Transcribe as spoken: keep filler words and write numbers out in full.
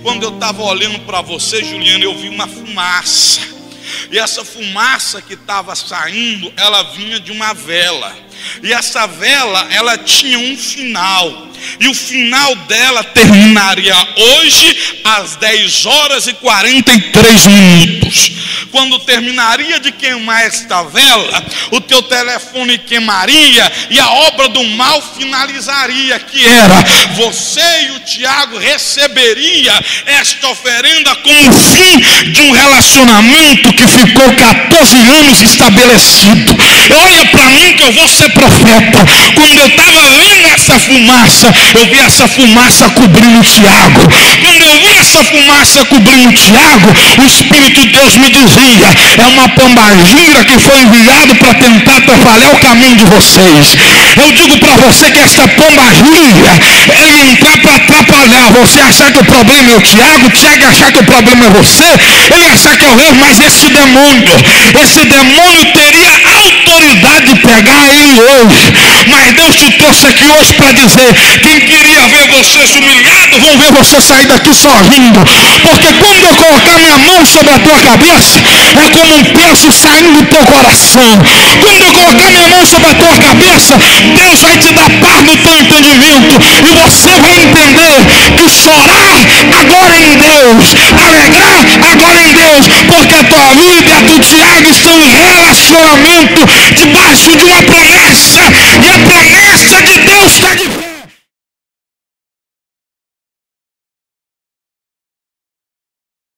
quando eu estava olhando para você, Juliana, eu vi uma fumaça. E essa fumaça que estava saindo, ela vinha de uma vela. E essa vela, ela tinha um final. E o final dela terminaria hoje às dez horas e quarenta e três minutos. Quando terminaria de queimar esta vela, o teu telefone queimaria e a obra do mal finalizaria, que era você e o Tiago receberia esta oferenda como fim de um relacionamento que ficou quatorze anos estabelecido. Olha para mim que eu vou ser profeta. Quando eu estava vendo essa fumaça, eu vi essa fumaça cobrindo o Tiago. Quando eu vi essa fumaça cobrindo o Tiago, o Espírito de Deus me dizia: é uma pombagira que foi enviado para tentar atrapalhar o caminho de vocês. Eu digo para você que esta pombagira, ele entrar para atrapalhar, você achar que o problema é o Tiago, o Tiago achar que o problema é você, ele achar que é o eu, mas esse demônio, esse demônio teria autoridade de pegar ele hoje. Mas Deus te trouxe aqui hoje para dizer: quem queria ver vocês humilhados, vão ver você sair daqui sorrindo. Porque quando eu colocar minha mão sobre a tua cabeça, é como um peso saindo do teu coração. Quando eu colocar minha mão sobre a tua cabeça, Deus vai te dar paz no teu entendimento. E você vai entender que chorar agora em Deus, alegrar agora em Deus, porque a tua vida e a do Tiago estão em relacionamento debaixo de uma promessa